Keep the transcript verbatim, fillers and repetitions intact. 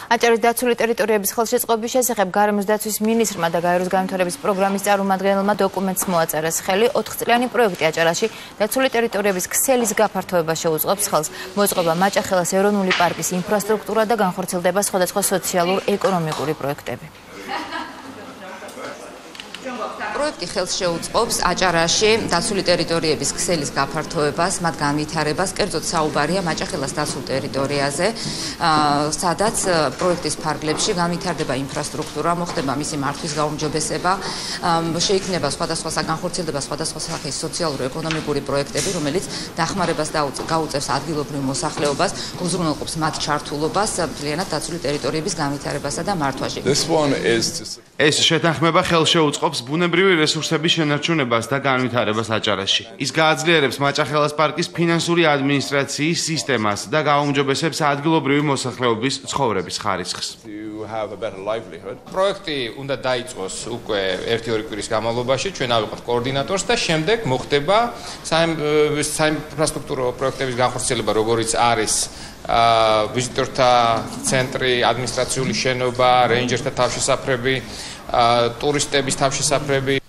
აჭარის დაცული ტერიტორიების ხელშეწყობის შესახებ გარემოს დაცვის მინისტრმა და გაეროს განვითარების პროგრამის წარმომადგენელმა დოკუმენტს მოაწერეს ხელი. ოთხწლიანი პროექტი აჭარაში დაცული ტერიტორიების ქსელის გაფართოება შეუწყობს ხელს. მოწყობა მაჭახელას ეროვნული პარკის ინფრასტრუქტურა და განხორციელდება სხვადასხვა სოციალურ-ეკონომიკური პროექტები. პროექტი ხელს შეუწყობს აჭარაში დაცული ტერიტორიების ქსელის გაფართოებას, მათ განვითარებას, კერძოდ საუბარია მაჭახელას დაცულ ტერიტორიაზე, სადაც პროექტის ფარგლებში განვითარდება ინფრასტრუქტურა, მოხდება მისი მართვის გაუმჯობესება, შეიქმნება სხვადასხვა განხორციელდება სხვადასხვა სახის სოციალურ-ეკონომიკური პროექტები, რომელიც დახმარებას გაუწევს ადგილობრივ მოსახლეობას, უზრუნველყოფს მათ ჩართულობას მთლიანად დაცული ტერიტორიების განვითარებასა და მართვაში. ეს შეთანხმება ხელს შეუწყობს ბუნებრივი რესურსების შენარჩუნებას და განვითარებას აჭარაში. ის გააძლიერებს მაჭახელას პარკის ფინანსური ადმინისტრაციის სისტემას და გაუმჯობესებს ადგილობრივი მოსახლეობის ცხოვრების ხარისხს. პროექტი უნდა დაიწყოს უკვე ერთი-ორი კვირის განმავლობაში, ჩვენ ავიღოთ კოორდინატორს და შემდეგ მოხდება საინფრასტრუქტურო პროექტების განხორციელება, როგორიც არის ვიზიტორთა ცენტრი, ადმინისტრაციული შენობა, რეინჯერთა თავშესაფრები, ტურისტების თავშესაფრები.